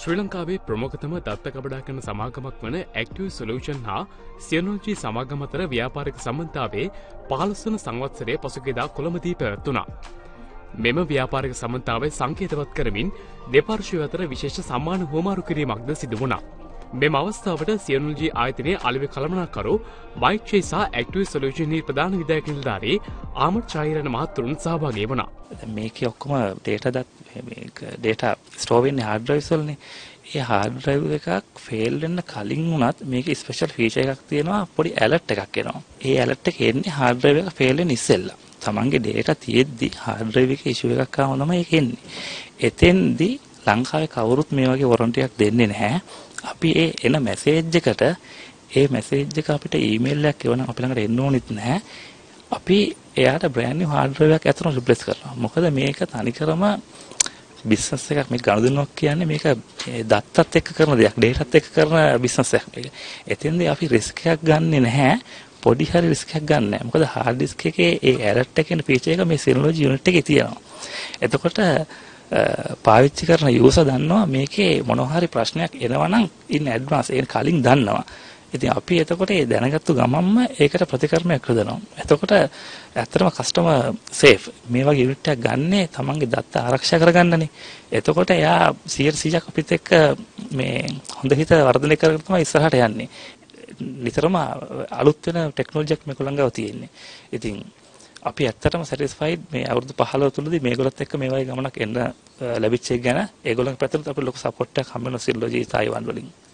ශ්‍රී ලංකාවේ ප්‍රමුඛතම දත්ත කබඩා කරන සමාගමක් වන ඇක්ටිව් සොලියුෂන් හා සියනොලොජි සමාගම අතර ව්‍යාපාරික සම්බන්ධතාවයේ 15 වන සංවත්සරය පසුගියදා කොළඹදී පැවැත්වුණා. මෙම ව්‍යාපාරික සම්බන්ධතාවය සංකේතවත් කරමින් දෙපාර්ශ්වය අතර විශේෂ සම්මාන හුවමාරු කිරීමක්ද සිදු වුණා. මෙම අවස්ථාවට සියනොලොජි ආයතනයේ අලෙවි කළමනාකරු මයික් චේ සහ ඇක්ටිව් සොලියුෂන්හි ප්‍රධාන විධායක නිලධාරී ආමඩ් චායිරණ මහතුරුන් සහභාගී වුණා. මේකේ ඔක්කොම data store වෙන්නේ hard drives වලනේ. ඒ hard drive එකක් fail වෙන්න කලින් වුණත් මේකේ special feature එකක් තියෙනවා, පොඩි alert එකක් එනවා. ඒ alert එක එන්නේ hard drive එක fail වෙන්න ඉස්සෙල්ලා. තමන්ගේ data තියෙද්දි hard drive එකේ issue එකක් ආවම තමයි ඒක එන්නේ. එතෙන්දී ලංකාවේ කවුරුත් මේ වගේ warranty එකක් දෙන්නේ නැහැ. අපි ඒ එන message එකට ඒ message එක අපිට email එකක් එවනම් අපි ළඟට එන්න ඕනෙත් නැහැ. අපි එයාට brand new hard drive එකක් අතන replace කරනවා. මොකද මේක තනිකරම business එකක්. මේ ගනුදෙනුවක් කියන්නේ මේක දත්තත් එක්ක කරන දෙයක්, dataත් එක්ක කරන business එකක් මේක. එතෙන්දී අපි risk එකක් ගන්නෙ නැහැ. පොඩි හරි risk එකක් ගන්න නැහැ. මොකද hard disk එකේ ඒ alert එකේ feature එක මේ Synology unit එකේ තියෙනවා. එතකොට පාවිච්චි කරන user දන්නවා මේකේ මොනවා හරි ප්‍රශ්නයක් එනවා නම් in advance ඒක කලින් දන්නවා. ඉතින් අපි එතකොට ඒ දැනගත්තු ගමන්ම ඒකට ප්‍රතිකර්මයක් හදනවා. එතකොට ඇත්තටම කස්ටමර් සේෆ් මේ වගේ යුනිට් එකක් ගන්නේ තමන්ගේ දත්ත ආරක්ෂා කරගන්නනේ. එතකොට එයා 100% අපිත් එක්ක මේ හොඳ හිත වර්ධනය කරගෙන තමයි ඉස්සරහට යන්නේ. නිතරම අලුත් වෙන ටෙක්නොලොජි එකක් මේගොල්ලන් ගාව තියෙන්නේ. ඉතින් අපි ඇත්තටම සැටිස්ෆයිඩ් මේ අවුරුදු 15 තුලදී මේගොල්ලොත් එක්ක මේ වගේ ගමනක් එන්න ලැබිච්ච එක ගැන. ඒගොල්ලන්ගේ පැත්තට අපිට ලොකු සපෝට් එකක් හම්බ වෙනවා සියලොජි තායිවාන් වලින්.